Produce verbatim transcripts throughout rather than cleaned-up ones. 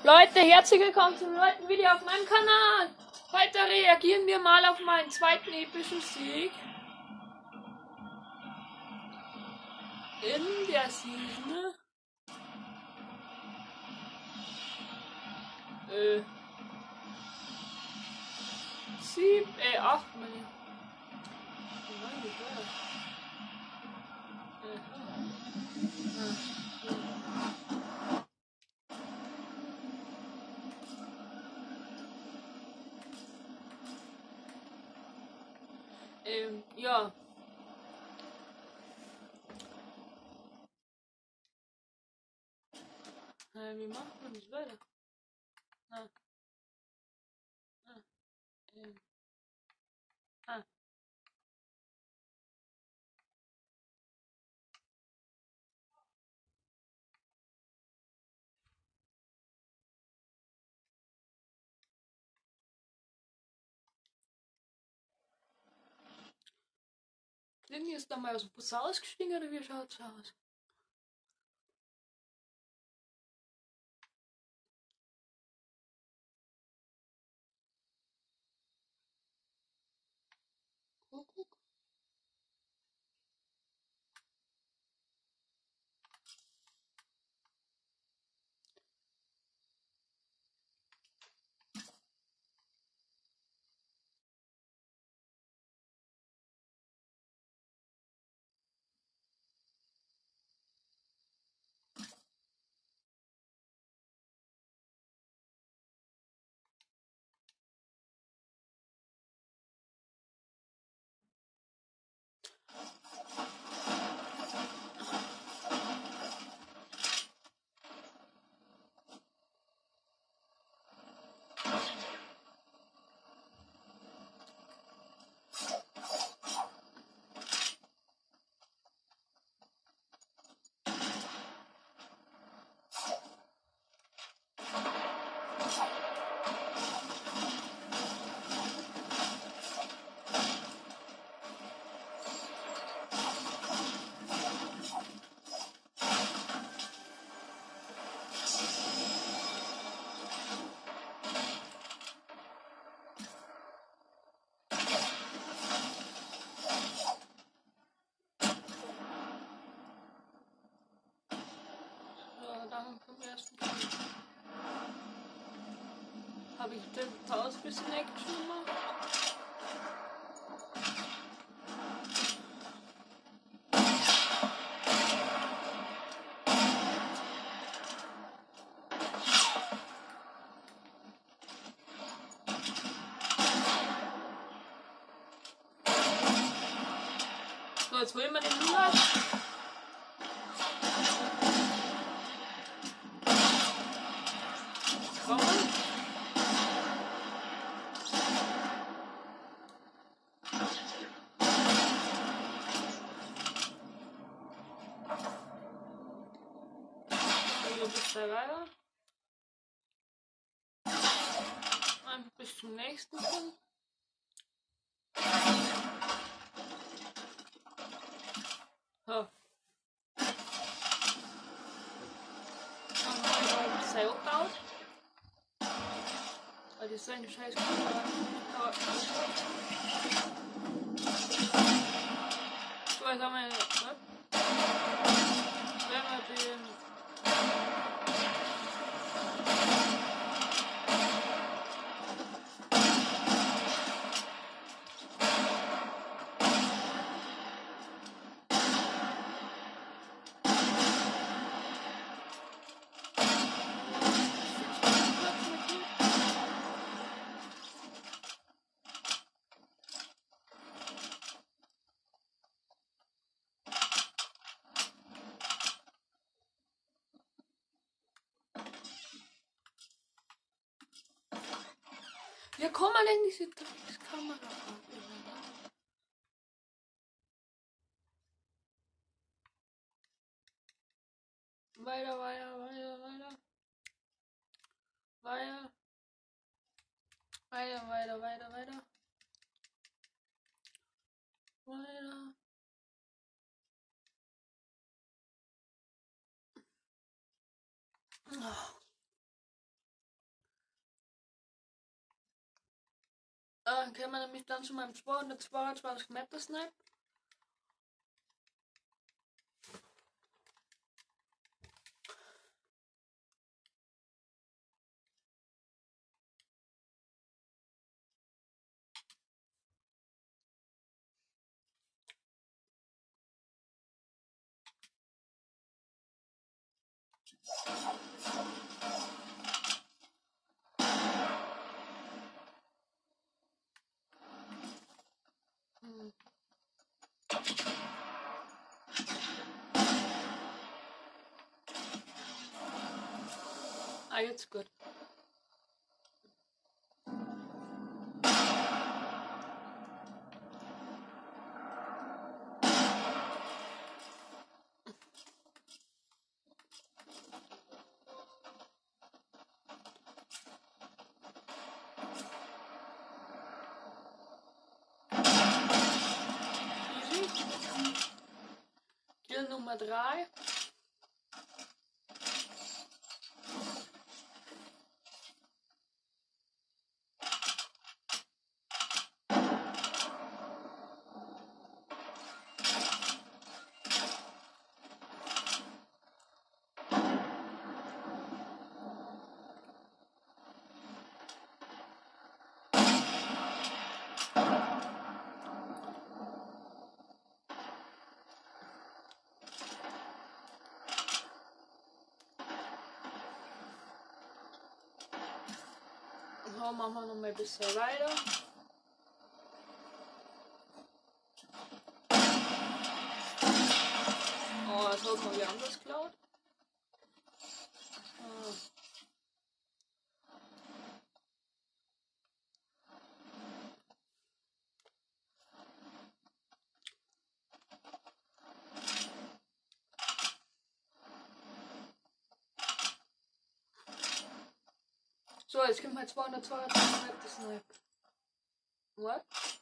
Leute, herzlich willkommen zum neuen Video auf meinem Kanal. Heute reagieren wir mal auf meinen zweiten epischen Sieg in der Season. Äh. Sieben, äh, acht, meine. Nein, wie war das? Ähm, ja. Äh, wie macht man das weiter? Ah. Ah. Ähm. Ah. Klingt ist da mal aus dem Bus ausgestiegen oder wie schaut's aus? Guck, guck. Dann können wir erst habe ich den Pause bis Action gemacht. So, jetzt holen wir den Lulas. Weiter. Einfach bis zum nächsten Punkt. So. Dann habe ich auch das Seil gebaut. Weil das so eine scheiß Kamera. Aber. So, jetzt haben wir. Ne? Wenn wir den. Wie kann man denn diese Kamera abbilden? Weiter, weiter, weiter, weiter. Weiter. Weiter, weiter, weiter, weiter. Weiter. Oh. Äh, können wir nämlich dann zu meinem zweihundertzweiundzwanzig Meter Snipe. Hm. Ah, jetzt gut. Kill Nummer drei. So, machen wir noch mal ein bisschen weiter. Oh, jetzt hat man wieder anders geklaut. Ah. So, jetzt kommt mein zweihundertzweiundzwanzig Meter Snipe. What?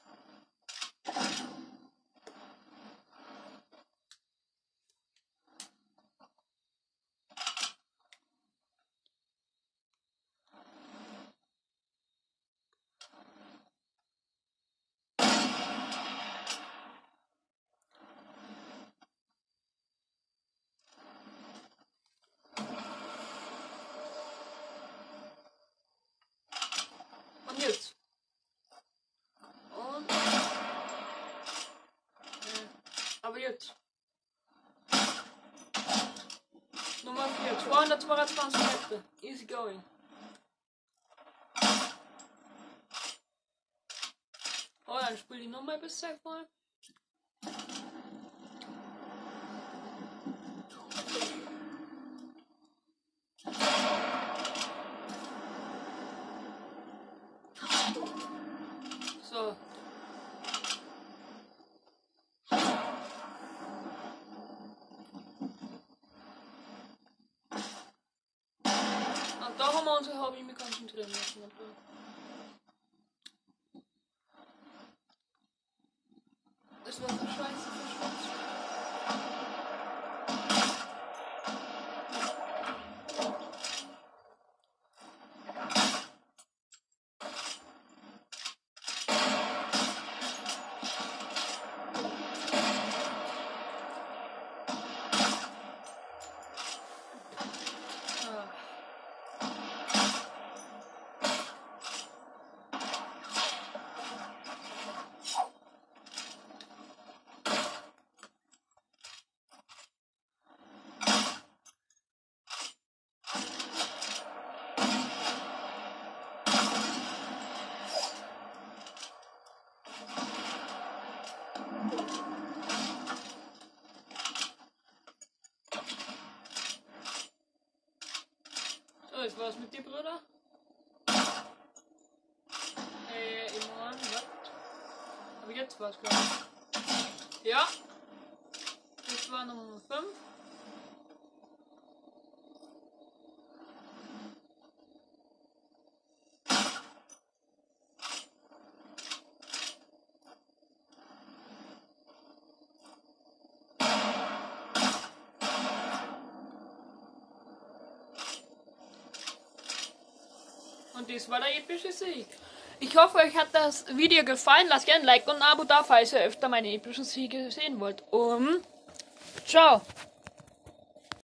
Und jetzt. Und. Äh, aber jetzt. Nummer vier. zweihundertzweiundzwanzig Meter. Easy going. Oh, dann spiel die Nummer bis sechs mal. So. Und da haben wir unser Hobby mit konzentrieren müssen. Das war so scheiße, verschwunden. So, jetzt war's mit dir, Bruder. Äh, Imran, was? Aber jetzt war's, glaube ich. Ja. Das war Nummer fünf. Und das war der epische Sieg. Ich hoffe, euch hat das Video gefallen. Lasst gerne ein Like und ein Abo da, falls ihr öfter meine epischen Siege sehen wollt. Und ciao.